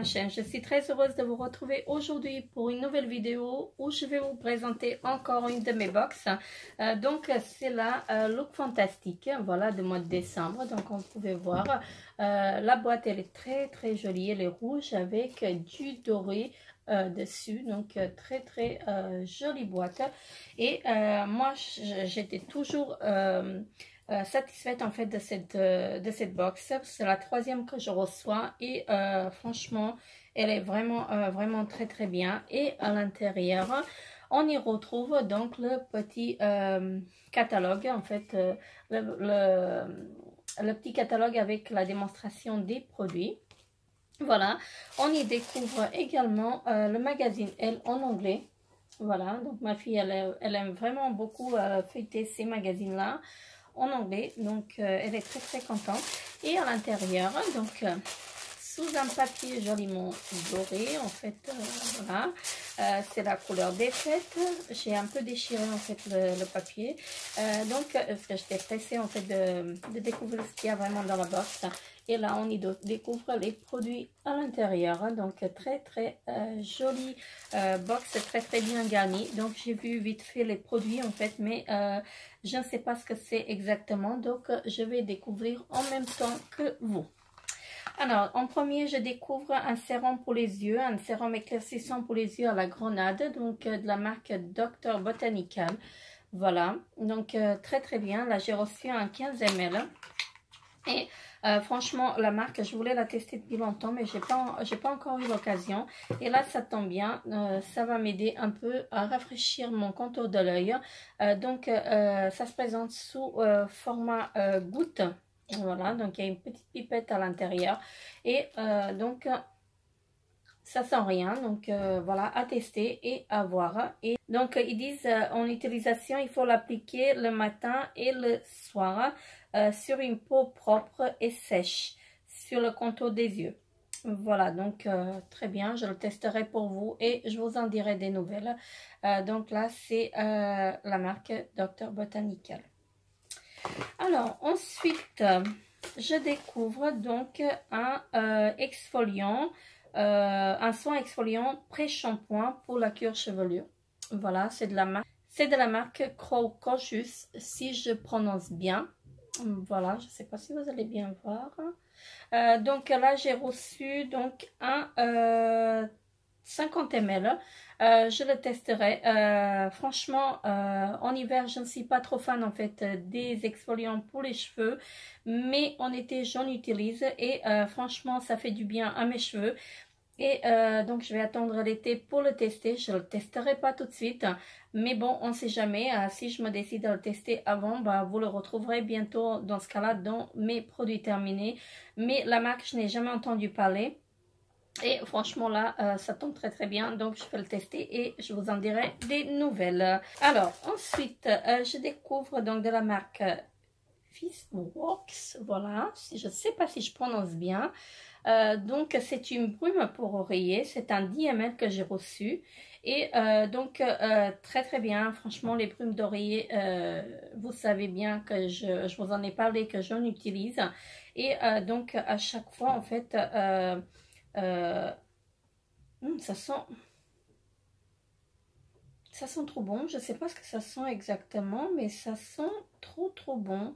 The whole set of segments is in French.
chaîne. Je suis très heureuse de vous retrouver aujourd'hui pour une nouvelle vidéo où je vais vous présenter encore une de mes box. Donc c'est la Look Fantastique, voilà, de mois de décembre. Donc on pouvait voir, la boîte elle est très jolie, elle est rouge avec du doré dessus, donc très jolie boîte. Et moi j'étais toujours satisfaite en fait de cette box. C'est la troisième que je reçois et franchement elle est vraiment très bien. Et à l'intérieur on y retrouve donc le petit catalogue, en fait le petit catalogue avec la démonstration des produits. Voilà, on y découvre également le magazine Elle en anglais. Voilà, donc ma fille elle aime vraiment beaucoup feuilleter ces magazines là en anglais, donc elle est très contente. Et à l'intérieur, donc sous un papier joliment doré, en fait, voilà, c'est la couleur des fêtes. J'ai un peu déchiré en fait le papier, donc parce que j'étais pressée en fait de découvrir ce qu'il y a vraiment dans la box. Et là on y découvre les produits à l'intérieur, donc très jolie box, très bien garnie. Donc j'ai vu vite fait les produits en fait, mais je ne sais pas ce que c'est exactement, donc je vais découvrir en même temps que vous. Alors, en premier, je découvre un sérum pour les yeux, un sérum éclaircissant pour les yeux à la grenade, donc de la marque Dr Botanical. Voilà, donc très bien. Là, j'ai reçu un 15 ml. Et franchement, la marque, je voulais la tester depuis longtemps, mais j'ai pas encore eu l'occasion. Et là, ça tombe bien, ça va m'aider un peu à rafraîchir mon contour de l'œil. Donc, ça se présente sous format goutte. Voilà, donc il y a une petite pipette à l'intérieur. Et donc, ça sent rien. Donc, voilà, à tester et à voir. Et donc, ils disent en utilisation, il faut l'appliquer le matin et le soir sur une peau propre et sèche, sur le contour des yeux. Voilà, donc très bien, je le testerai pour vous et je vous en dirai des nouvelles. Donc là, c'est la marque Dr Botanical. Alors, ensuite, je découvre donc un exfoliant, un soin exfoliant pré-shampoing pour la cure chevelure. Voilà, c'est de la marque Crocus, si je prononce bien. Voilà, je ne sais pas si vous allez bien voir. Donc là, j'ai reçu donc un 50 ml. Je le testerai. Franchement, en hiver, je ne suis pas trop fan en fait des exfoliants pour les cheveux, mais en été, j'en utilise et franchement, ça fait du bien à mes cheveux. Et donc, je vais attendre l'été pour le tester. Je ne le testerai pas tout de suite. Mais bon, on ne sait jamais. Si je me décide à le tester avant, bah, vous le retrouverez bientôt dans ce cas-là dans mes produits terminés. Mais la marque, je n'ai jamais entendu parler. Et franchement là, ça tombe très bien. Donc, je vais le tester et je vous en dirai des nouvelles. Alors, ensuite, je découvre donc de la marque Fissworks. Voilà, je ne sais pas si je prononce bien. Donc c'est une brume pour oreiller, c'est un 10 ml que j'ai reçu et donc très bien. Franchement, les brumes d'oreiller, vous savez bien que je vous en ai parlé, que j'en utilise et donc à chaque fois en fait ça sent trop bon. Je sais pas ce que ça sent exactement, mais ça sent trop bon.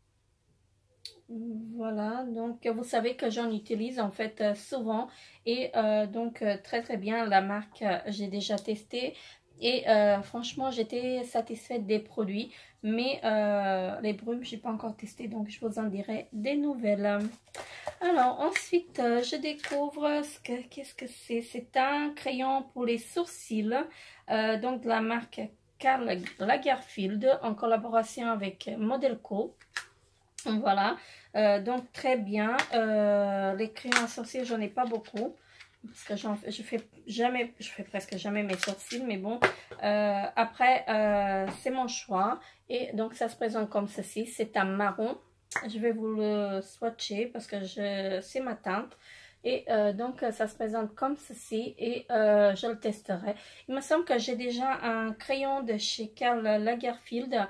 Voilà, donc vous savez que j'en utilise en fait souvent et donc très bien. La marque, j'ai déjà testé et franchement j'étais satisfaite des produits, mais les brumes j'ai pas encore testé, donc je vous en dirai des nouvelles. Alors ensuite je découvre qu'est-ce que c'est un crayon pour les sourcils, donc de la marque Karl Lagerfeld en collaboration avec Modelco. Voilà, donc très bien. Les crayons à sourcils, j'en ai pas beaucoup parce que je fais presque jamais mes sourcils, mais bon, après c'est mon choix et donc ça se présente comme ceci. C'est un marron. Je vais vous le swatcher parce que c'est ma teinte. Et donc ça se présente comme ceci et je le testerai. Il me semble que j'ai déjà un crayon de chez Karl Lagerfeld,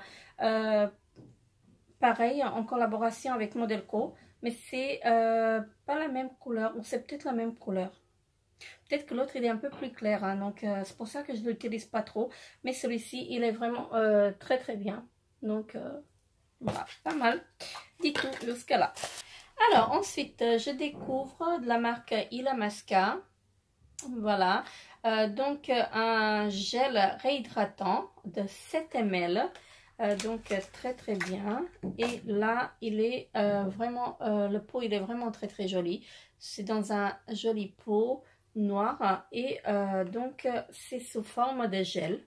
pareil, en collaboration avec Modelco, mais c'est pas la même couleur, ou c'est peut-être la même couleur. Peut-être que l'autre il est un peu plus clair, hein, donc c'est pour ça que je ne l'utilise pas trop. Mais celui-ci il est vraiment très très bien. Donc voilà, pas mal du tout jusqu'à là. Alors ensuite je découvre de la marque Illamasqua. Voilà, donc un gel réhydratant de 7 ml. Donc très très bien. Et là il est vraiment, le pot il est vraiment très très joli. C'est dans un joli pot noir et donc c'est sous forme de gel.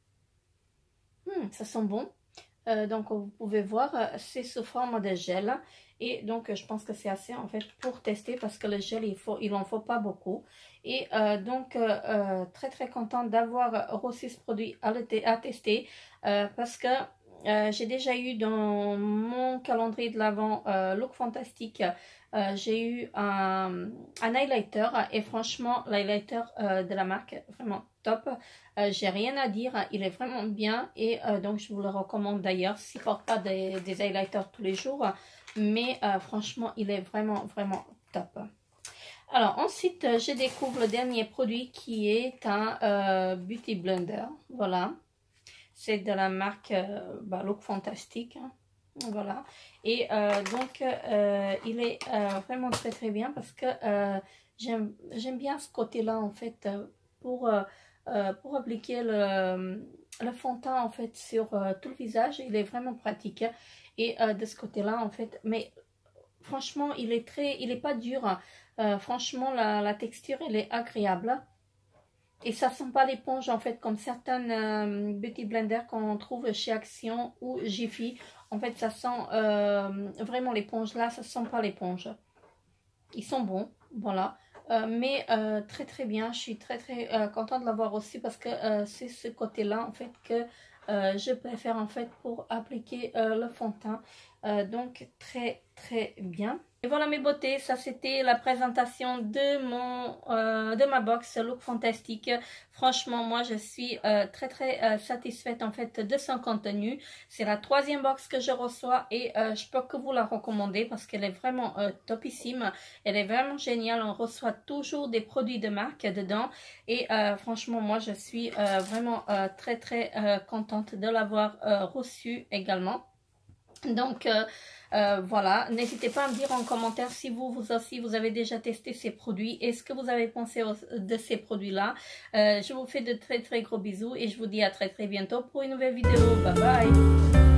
Ça sent bon. Donc vous pouvez voir, c'est sous forme de gel. Et donc je pense que c'est assez en fait pour tester parce que le gel il en faut pas beaucoup. Et donc très très contente d'avoir reçu ce produit à tester parce que j'ai déjà eu dans mon calendrier de l'Avent Look Fantastique, j'ai eu un highlighter et franchement l'highlighter de la marque vraiment top. J'ai rien à dire, il est vraiment bien et donc je vous le recommande d'ailleurs. Si je ne porte pas des highlighters tous les jours, mais franchement il est vraiment vraiment top. Alors ensuite je découvre le dernier produit qui est un Beauty Blender. Voilà, c'est de la marque Look Fantastique, hein. Voilà, et donc il est vraiment très très bien parce que j'aime bien ce côté là en fait pour appliquer le fond de teint en fait sur tout le visage. Il est vraiment pratique et de ce côté là en fait, mais franchement il est pas dur, hein. Franchement la texture elle est agréable et ça sent pas l'éponge en fait comme certaines Beauty Blender qu'on trouve chez Action ou Jiffy. En fait ça sent vraiment l'éponge, là ça sent pas l'éponge. Ils sont bons, voilà. Mais très très bien, je suis très très contente de l'avoir aussi parce que c'est ce côté là en fait que je préfère en fait pour appliquer le fond de teint. Donc très très bien. Et voilà mes beautés, ça c'était la présentation de ma box Look Fantastique. Franchement moi je suis très très satisfaite en fait de son contenu. C'est la 3e box que je reçois et je peux que vous la recommander parce qu'elle est vraiment topissime. Elle est vraiment géniale, on reçoit toujours des produits de marque dedans et franchement moi je suis vraiment très très contente de l'avoir reçu également. Donc voilà, n'hésitez pas à me dire en commentaire si vous aussi vous avez déjà testé ces produits et ce que vous avez pensé de ces produits là. Je vous fais de très très gros bisous et je vous dis à très très bientôt pour une nouvelle vidéo. Bye bye.